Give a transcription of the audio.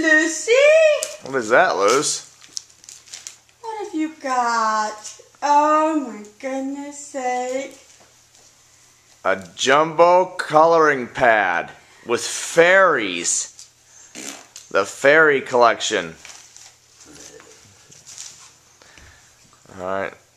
Lucy? What is that, Luce? What have you got? Oh my goodness sake. A jumbo coloring pad with fairies. The fairy collection. Alright.